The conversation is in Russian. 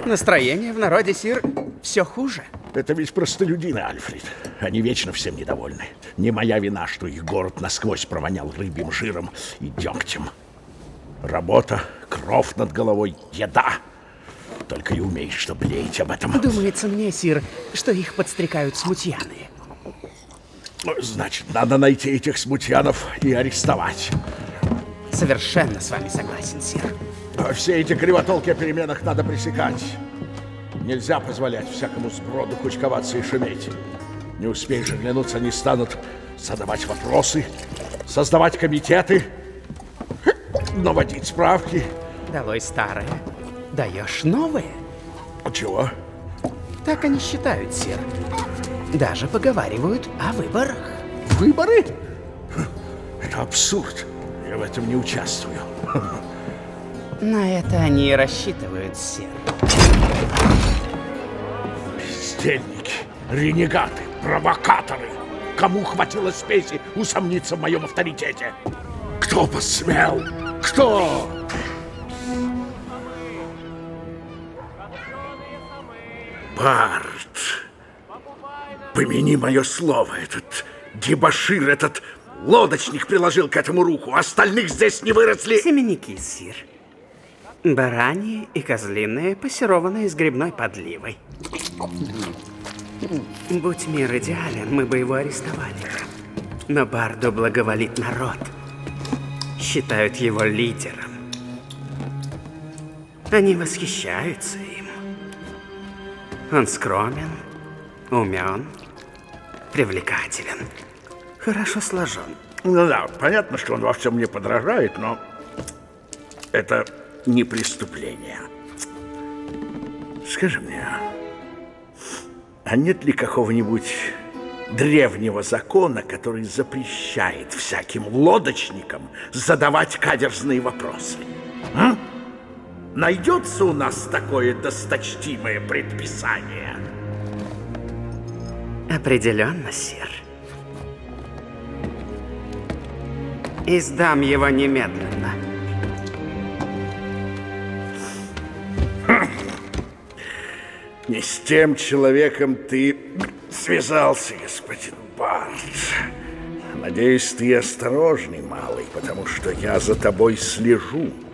Настроение в народе, сир, все хуже. Это ведь простолюдины, Альфред. Они вечно всем недовольны. Не моя вина, что их город насквозь провонял рыбьим жиром и дегтем. Работа, кров над головой, еда. Только и умеешь, что блеять об этом. Думается мне, сир, что их подстрекают смутьяны. Значит, надо найти этих смутьянов и арестовать. Совершенно с вами согласен, сир. Все эти кривотолки о переменах надо пресекать. Нельзя позволять всякому сброду кучковаться и шуметь. Не успеешь оглянуться, они станут задавать вопросы, создавать комитеты, наводить справки. Долой старое, даешь новое. Чего? Так они считают, сир. Даже поговаривают о выборах. Выборы? Это абсурд. Я в этом не участвую. На это они и рассчитывают, сир. Бездельники, ренегаты, провокаторы. Кому хватило спеси усомниться в моем авторитете? Кто посмел? Кто? Барт, помяни мое слово, этот дебошир, этот лодочник приложил к этому руку, остальных здесь не выросли. Семенники, сир. Бараньи и козлиные, пассерованные с грибной подливой. Будь мир идеален, мы бы его арестовали. Но Барду благоволит народ. Считают его лидером. Они восхищаются им. Он скромен, умен, привлекателен, хорошо сложен. Ну да, понятно, что он во всем мне подражает, но это не преступление. Скажи мне, а нет ли какого-нибудь древнего закона, который запрещает всяким лодочникам задавать каверзные вопросы? А? Найдется у нас такое досточтимое предписание? Определенно, сир. Издам его немедленно. Не с тем человеком ты связался, господин Барт. Надеюсь, ты осторожный, малый, потому что я за тобой слежу.